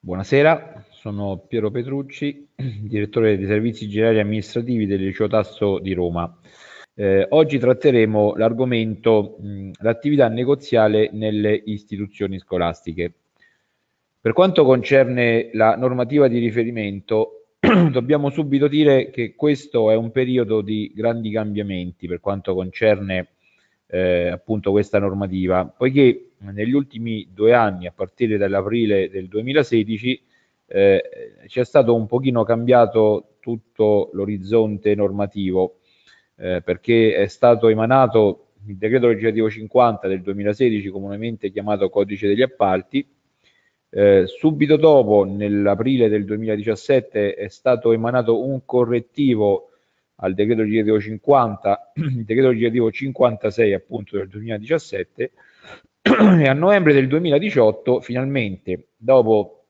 Buonasera, sono Piero Petrucci, direttore dei servizi generali amministrativi del Liceo Tasso di Roma. Oggi tratteremo l'argomento l'attività negoziale nelle istituzioni scolastiche. Per quanto concerne la normativa di riferimento, dobbiamo subito dire che questo è un periodo di grandi cambiamenti per quanto concerne appunto questa normativa, poiché negli ultimi 2 anni, a partire dall'aprile del 2016, c'è stato un pochino cambiato tutto l'orizzonte normativo, perché è stato emanato il decreto legislativo 50 del 2016, comunemente chiamato Codice degli Appalti. Subito dopo, nell'aprile del 2017, è stato emanato un correttivo al decreto legislativo 50, il decreto legislativo 56 appunto del 2017, e a novembre del 2018 finalmente, dopo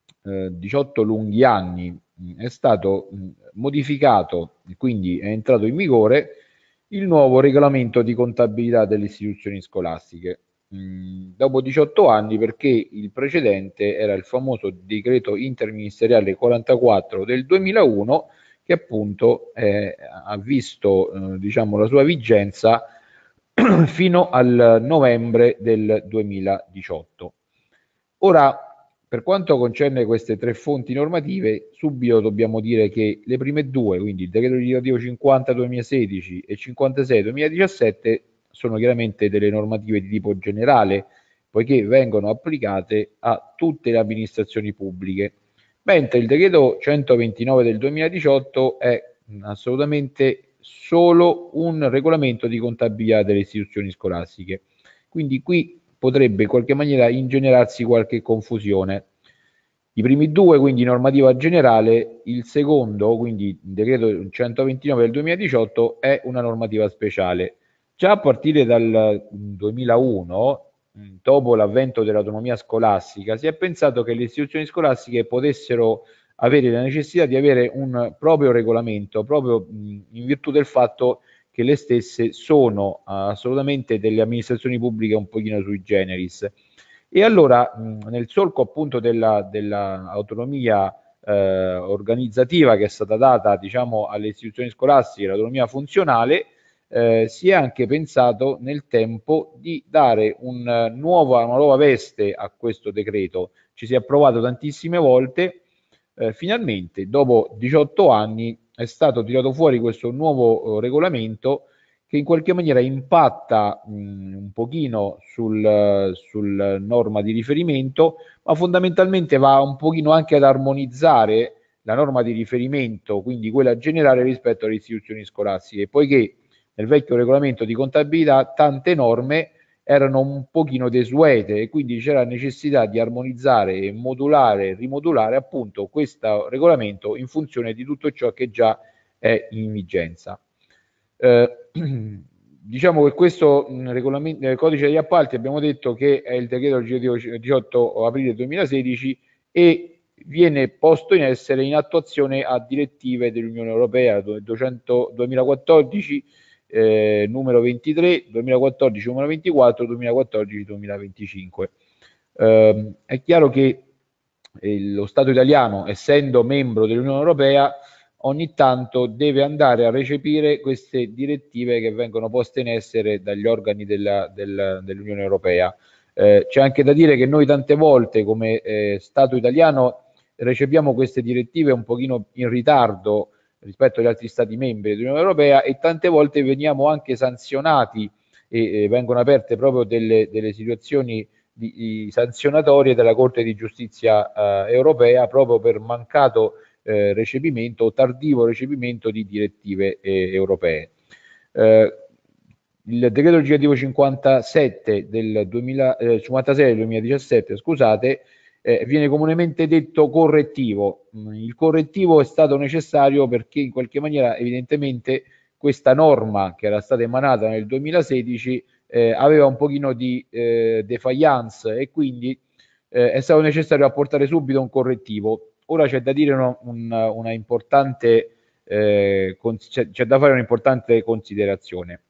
18 lunghi anni, è stato modificato e quindi è entrato in vigore il nuovo regolamento di contabilità delle istituzioni scolastiche. Dopo 18 anni, perché il precedente era il famoso decreto interministeriale 44 del 2001, che appunto ha visto diciamo, la sua vigenza fino al novembre del 2018. Ora, per quanto concerne queste tre fonti normative, subito dobbiamo dire che le prime due, quindi il decreto legislativo 50 2016 e 56 2017, sono chiaramente delle normative di tipo generale, poiché vengono applicate a tutte le amministrazioni pubbliche, mentre il decreto 129 del 2018 è assolutamente solo un regolamento di contabilità delle istituzioni scolastiche. Quindi qui potrebbe in qualche maniera ingenerarsi qualche confusione. I primi due, quindi normativa generale, il secondo, quindi il decreto 129 del 2018, è una normativa speciale. Già a partire dal 2001, dopo l'avvento dell'autonomia scolastica, si è pensato che le istituzioni scolastiche potessero avere la necessità di avere un proprio regolamento, proprio in virtù del fatto che le stesse sono assolutamente delle amministrazioni pubbliche un pochino sui generis. E allora, nel solco appunto dell'autonomia organizzativa che è stata data, diciamo, alle istituzioni scolastiche, l'autonomia funzionale, si è anche pensato nel tempo di dare una nuova veste a questo decreto. Ci si è provato tantissime volte, finalmente dopo 18 anni è stato tirato fuori questo nuovo regolamento che in qualche maniera impatta un pochino sul norma di riferimento, ma fondamentalmente va un pochino anche ad armonizzare la norma di riferimento, quindi quella generale rispetto alle istituzioni scolastiche, poiché nel vecchio regolamento di contabilità tante norme erano un pochino desuete e quindi c'era necessità di armonizzare e modulare e rimodulare appunto questo regolamento in funzione di tutto ciò che già è in vigenza. Diciamo che questo codice degli appalti abbiamo detto che è il decreto legislativo 18 aprile 2016 e viene posto in essere in attuazione a direttive dell'Unione Europea 2014 numero 23, 2014 numero 24, 2014 2025. È chiaro che lo Stato italiano, essendo membro dell'Unione Europea, ogni tanto deve andare a recepire queste direttive che vengono poste in essere dagli organi dell'Unione Europea. C'è anche da dire che noi tante volte come Stato italiano recepiamo queste direttive un pochino in ritardo rispetto agli altri Stati membri dell'Unione Europea e tante volte veniamo anche sanzionati e vengono aperte proprio delle situazioni sanzionatorie della Corte di Giustizia europea proprio per mancato recepimento o tardivo recepimento di direttive europee. Il decreto legislativo 57 del 56 del 2017, scusate, viene comunemente detto correttivo. Il correttivo è stato necessario perché in qualche maniera evidentemente questa norma che era stata emanata nel 2016 aveva un pochino di defiance e quindi è stato necessario apportare subito un correttivo. Ora c'è da dire una importante c'è da fare un'importante considerazione.